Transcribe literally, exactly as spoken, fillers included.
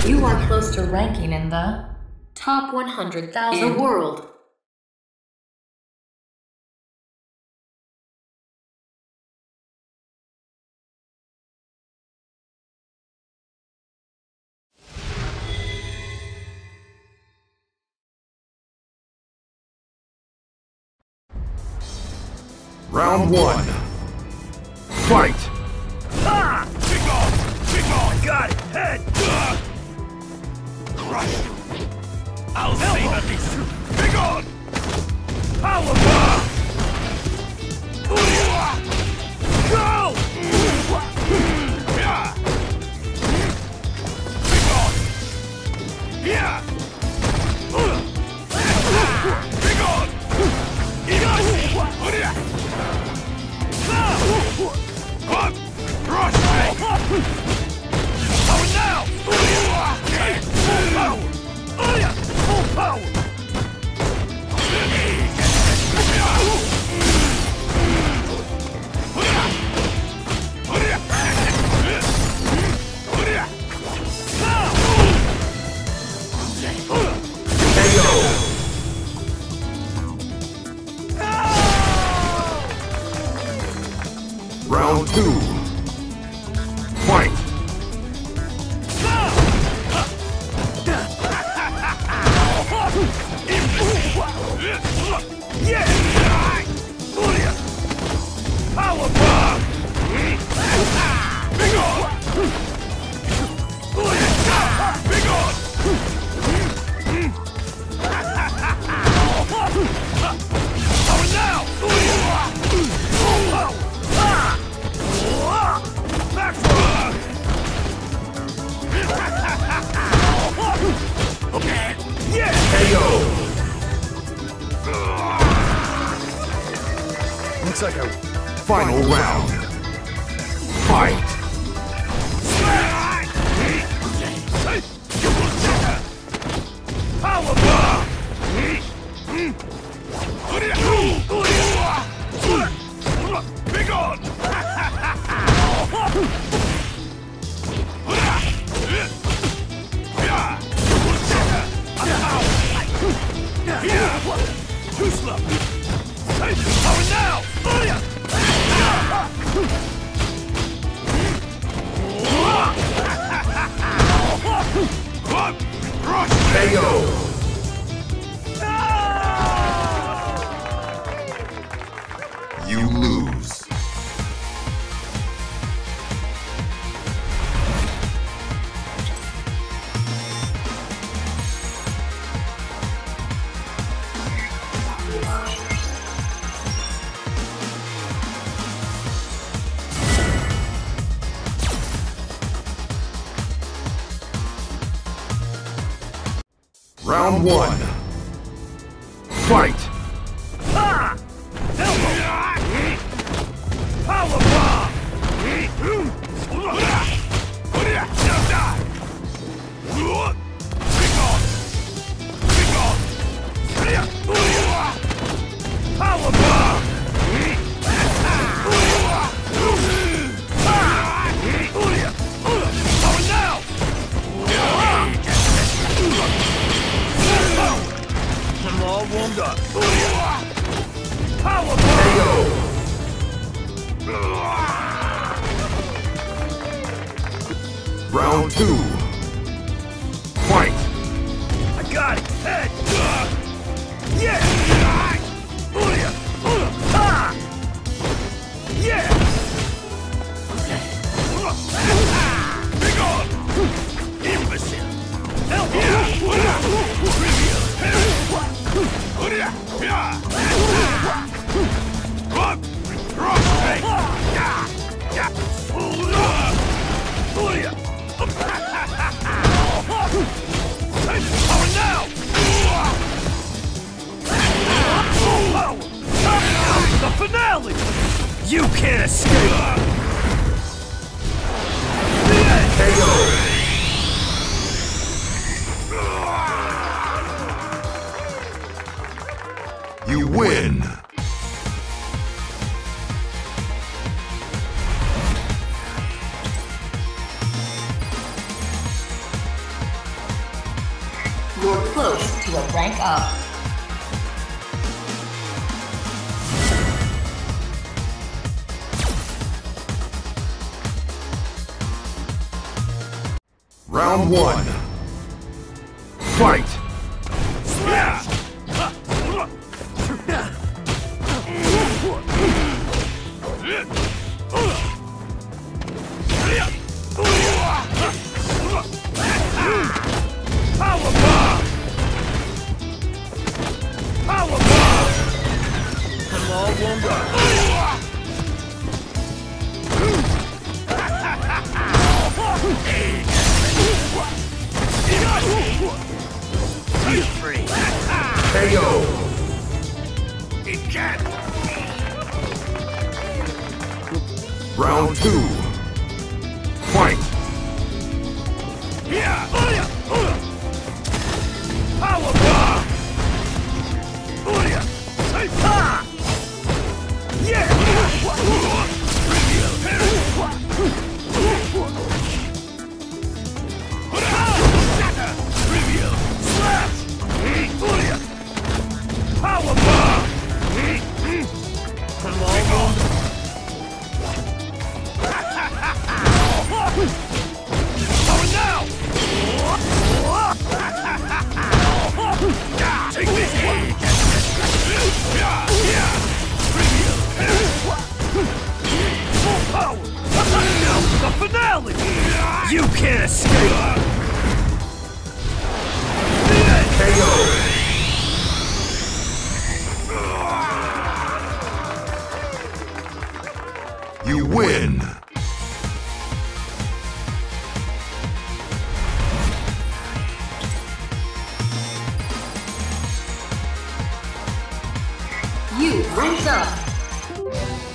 You are close to ranking in the top one hundred thousand in the world. Round one. Fight! Ha! Kick off! Kick off! Got it! Head! Crush! I'll save at least! Big on! Power bomb! Go! Yeah! Big on! Yeah! Big on! Yeah! Come! Crush me! Power now! Full power! Full power! Round two. Fight! Yeah! Power bomb! Big on! Big on! Power now! Power! Back run! Okay! Yeah! K O! Looks like a Final round. Fight! Power bomb! Big on! Too slow! Power now! K O! You lose. Round one. Fight! Ha! Power bomb! Now die! Kick off! Kick off! Power bomb! Power now! I'm all warmed up. Power K O! Round two. Fight! I got it! Head! Yeah! Ha! Yeah! Big on! Imbecile! Help The finale! You can't escape! K O! You win! You're close to a rank up. Round one. Fight! Power bomb! Power bomb! Come on, one free. K O! It can't. Round two. Fight! Yeah. Power bomb. Ha! Yeah. Trivial. Slash. Power bomb. Come on. Oh no! Take this! Full power! Now the finale! You can't escape! K O! You win! You ranked up.